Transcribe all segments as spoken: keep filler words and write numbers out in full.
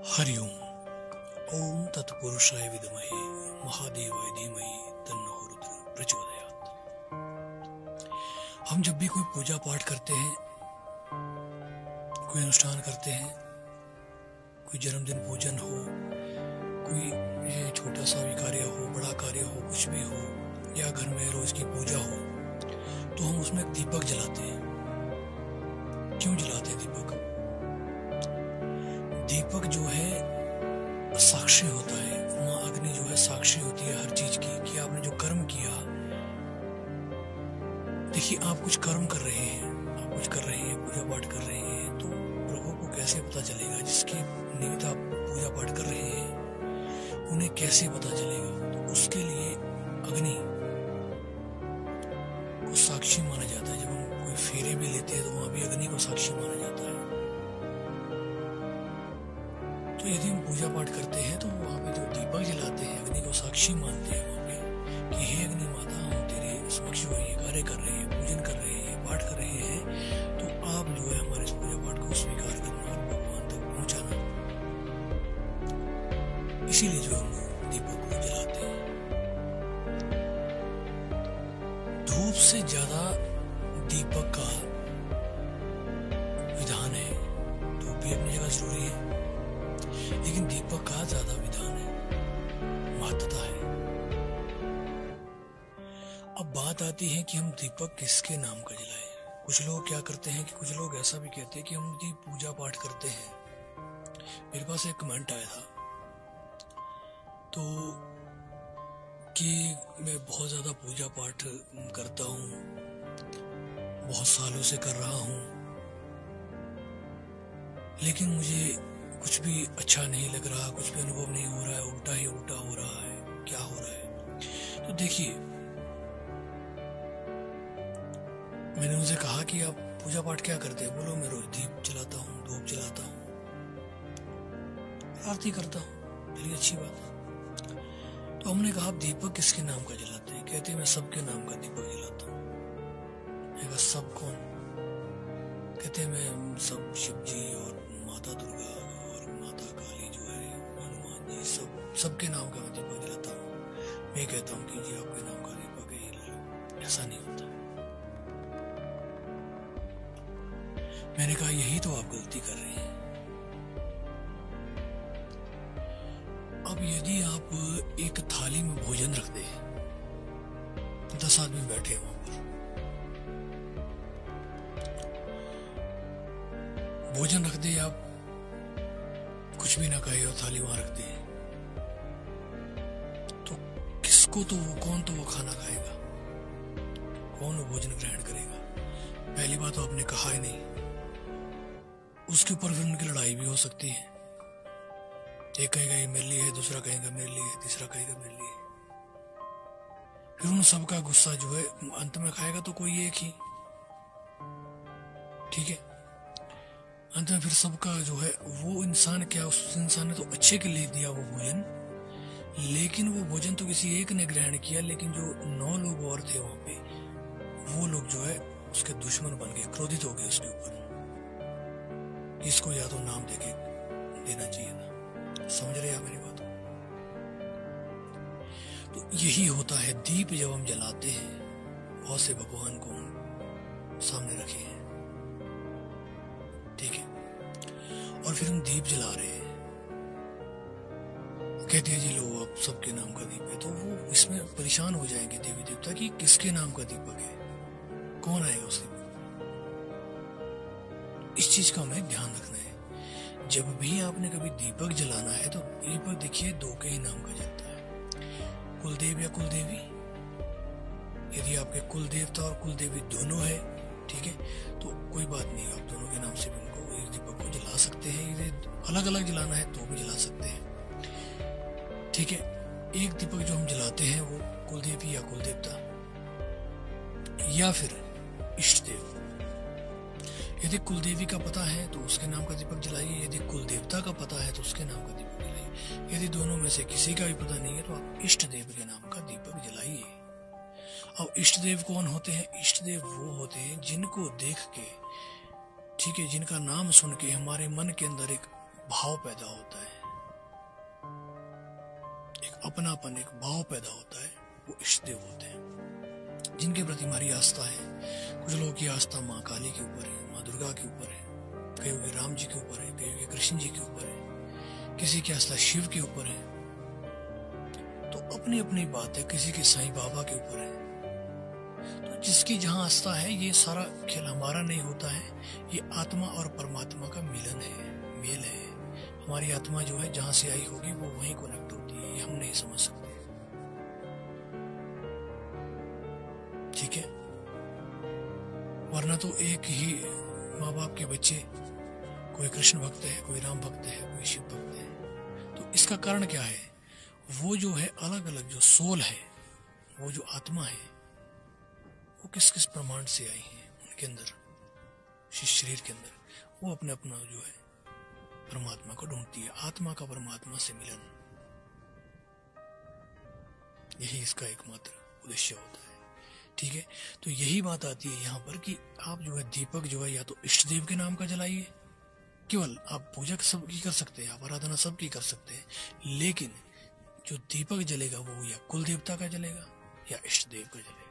हरिओम। ओम तत्पुरुषाय विद्महे महादेवाय धीमहि तन्नो रुद्र प्रचोदयात्। हम जब भी कोई पूजा पाठ करते हैं, कोई अनुष्ठान करते हैं, कोई जन्मदिन पूजन हो, कोई ये छोटा सा भी कार्य हो, बड़ा कार्य हो, कुछ भी हो, या घर में रोज की पूजा हो, तो हम उसमें एक दीपक जलाते हैं। क्यों जलाते हैं दीपक? दीपक जो है साक्षी होता है, माँ अग्नि जो है साक्षी होती है हर चीज की, कि आपने जो कर्म किया। देखिए, आप कुछ कर्म कर रहे हैं, आप कुछ कर रहे हैं, पूजा पाठ कर रहे हैं, तो प्रभु को कैसे पता चलेगा? जिसकी निमित्त आप पूजा पाठ कर रहे हैं, उन्हें कैसे पता चलेगा? तो उसके लिए अग्नि को साक्षी माना जाता है। जब हम कोई फेरे भी लेते हैं तो वहां भी अग्नि को साक्षी माना जाता है। तो यदि हम पूजा पाठ करते हैं तो वहां पे जो दीपक जलाते हैं, अग्नि को साक्षी मानते हैं वहां पे कि हे अग्नि माता, हम तेरे समक्ष ये कार्य कर रहे हैं, पूजन कर रहे हैं, पाठ कर रहे हैं, तो आप जो है हमारे इस पूजा पाठ को स्वीकार करना और भगवान तक पहुंचाना। इसीलिए जो हम दीपक को जलाते हैं। धूप से ज्यादा दीपक का विधान है। धूप भी अपनी जगह जरूरी है, लेकिन दीपक का ज्यादा विधान है, महत्ता है। अब बात आती है कि हम दीपक किसके नाम का जलाएं। कुछ लोग क्या करते हैं कि कुछ लोग ऐसा भी कहते हैं कि हम जी पूजा पाठ करते हैं। मेरे पास एक कमेंट आया था तो कि मैं बहुत ज्यादा पूजा पाठ करता हूँ, बहुत सालों से कर रहा हूँ, लेकिन मुझे कुछ भी अच्छा नहीं लग रहा, कुछ भी अनुभव नहीं हो रहा है, उल्टा ही उल्टा हो रहा है, क्या हो रहा है? तो देखिए, मैंने उनसे कहा कि आप पूजा पाठ क्या करते हैं? बोलो, मैं रोज दीप जलाता हूँ, धूप जलाता हूँ, आरती करता हूँ। चलिए, अच्छी बात है। तो हमने कहा, आप दीपक किसके नाम का जलाते हैं? कहते हैं मैं सबके नाम का दीपक जलाता हूँ। मैं कहा, सब कौन? कहते हैं मैं सब शिव जी और माता दुर्गा और माता काली जो है, हनुमान जी, सब सबके नाम का मैं दीपक जलाता हूँ। मैं कहता हूँ कि जी आपके नाम का दीपक है, ले लो। ऐसा नहीं होता। मैंने कहा, यही तो आप गलती कर रहे हैं। अब यदि आप एक थाली में भोजन रख दे, दस आदमी बैठे हैं वहां पर, भोजन रख दे, आप कुछ भी ना कहे और थाली वहां रख दे, तो किसको तो वो कौन तो वो खाना खाएगा? कौन वो भोजन ग्रहण करेगा? पहली बात तो आपने कहा ही नहीं। उसके ऊपर फिर उनकी लड़ाई भी हो सकती है। एक कहेगा ये मेरे लिए है, दूसरा कहेगा मेरे लिए है, तीसरा कहेगा मेरे लिए। फिर उन सबका गुस्सा जो है अंत में खाएगा तो कोई एक ही, ठीक है। अंत में फिर सबका जो है, वो इंसान क्या, उस इंसान ने तो अच्छे के लिए दिया वो भोजन, लेकिन वो भोजन तो किसी एक ने ग्रहण किया, लेकिन जो नौ लोग और थे वहां पे, वो लोग जो है उसके दुश्मन बन गए, क्रोधित हो गए उसके ऊपर। इसको या तो नाम देके देना चाहिए था। समझ रहे हैं मेरी बात? तो यही होता है, दीप जब हम जलाते हैं, बहुत से भगवान को हम सामने रखे हैं, ठीक है, और फिर हम दीप जला रहे हैं, कहते हैं जी लो आप सबके नाम का दीप है। तो वो इसमें परेशान हो जाएंगे देवी देवता कि किसके नाम का दीपक है, कौन आएगा उस दीपक? इस चीज का हमें ध्यान रखना है। जब भी आपने कभी दीपक जलाना है तो दीपक देखिए दो के ही नाम का जलता है, कुलदेव या कुलदेवी। यदि आपके कुल देवता और कुल देवी दोनों है, ठीक है, तो कोई बात नहीं, आप दोनों के नाम से भी उनको इस दीपक को जला सकते हैं। यदि अलग अलग जलाना है तो भी जला सकते हैं, ठीक है। एक दीपक जो हम जलाते हैं वो कुलदेवी या कुलदेवता या फिर इष्ट देव। यदि कुलदेवी का पता है तो उसके नाम का दीपक जलाइए, यदि कुलदेवता का पता है तो उसके नाम का दीपक जलाइए। यदि दोनों में से किसी का भी पता नहीं है तो आप इष्ट देव के नाम का दीपक जलाइए। अब इष्ट देव कौन होते हैं? इष्ट देव वो होते हैं जिनको देख के, ठीक है, जिनका नाम सुन के हमारे मन के अंदर एक भाव पैदा होता है, अपनापन, एक भाव पैदा होता है, वो इष्ट देव होते हैं जिनके प्रति हमारी आस्था है। कुछ लोगों की आस्था माँ काली के ऊपर है, माँ दुर्गा के ऊपर है, कईयों की राम जी के ऊपर है, कईयों की कृष्ण जी के ऊपर है, किसी की आस्था शिव के ऊपर है। तो अपनी अपनी बात है, किसी की साईं बाबा के ऊपर है। तो जिसकी जहां आस्था है, ये सारा खेल हमारा नहीं होता है, ये आत्मा और परमात्मा का मिलन है, मेल है। हमारी आत्मा जो है जहां से आई होगी वो वहीं कनेक्ट होती है, ये हम नहीं समझ सकते। ठीक है, वरना तो एक ही माँ बाप के बच्चे, कोई कृष्ण भक्त है, कोई राम भक्त है, कोई शिव भक्त है। तो इसका कारण क्या है? वो जो है अलग अलग जो सोल है, वो जो आत्मा है, वो किस किस प्रमाण से आई है उनके अंदर, इस शरीर के अंदर, वो अपने अपना जो है परमात्मा को ढूंढती है। आत्मा का परमात्मा से मिलन, यही इसका एकमात्र उद्देश्य होता है। ठीक है, तो यही बात आती है यहाँ पर कि आप जो है दीपक जो है या तो इष्ट देव के नाम का जलाइए, केवल आप पूजा सबकी कर सकते हैं, आप आराधना सबकी कर सकते हैं, लेकिन जो दीपक जलेगा वो या कुल देवता का जलेगा या इष्ट देव का जलेगा।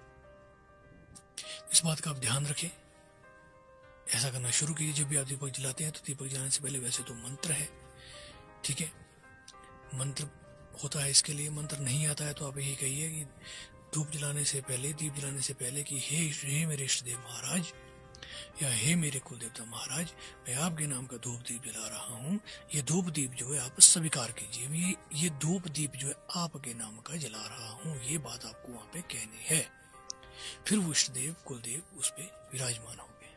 इस बात का आप ध्यान रखें, ऐसा करना शुरू कीजिए। जब भी आप दीपक जलाते हैं तो दीपक जलाने से पहले वैसे तो मंत्र है, ठीक है, मंत्र होता है इसके लिए। मंत्र नहीं आता है तो आप यही कहिए कि धूप जलाने से पहले, दीप जलाने से पहले कि हे हे मेरे इष्ट देव महाराज या हे मेरे कुल देवता महाराज, मैं आपके नाम का धूप दीप जला रहा हूँ। ये धूप दीप जो है आप स्वीकार कीजिए, ये ये धूप दीप जो है आपके नाम का जला रहा हूँ, ये बात आपको वहां पे कहनी है। फिर वो इष्ट देव कुल देव उस पे विराजमान हो गए,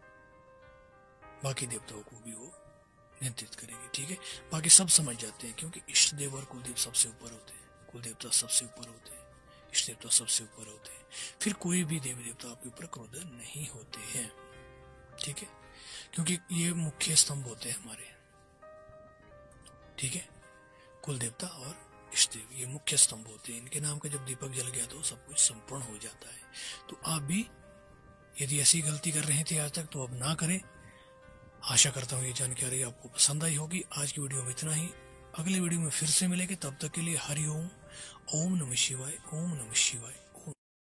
बाकी देवताओं को भी वो नियंत्रित करेंगे। ठीक है, बाकी सब समझ जाते हैं, क्योंकि इष्ट देव और कुल देव सबसे ऊपर होते हैं, कुल देवता सबसे ऊपर होते हैं, इष्ट देवता सबसे ऊपर होते हैं। फिर कोई भी देवी देवता आपके ऊपर क्रोध नहीं होते हैं। ठीक है, क्योंकि ये मुख्य स्तंभ होते हैं हमारे। ठीक है, कुल देवता और इष्ट देव ये मुख्य स्तंभ होते हैं। इनके नाम का जब दीपक जल गया तो सब कुछ संपूर्ण हो जाता है। तो आप भी यदि ऐसी गलती कर रहे थे आज तक तो अब ना करें। आशा करता हूँ ये जानकारी आपको पसंद आई होगी। आज की वीडियो में इतना ही, अगले वीडियो में फिर से मिलेंगे। तब तक के लिए हरि ओम, ओम नमः शिवाय, ओम नमः शिवाय।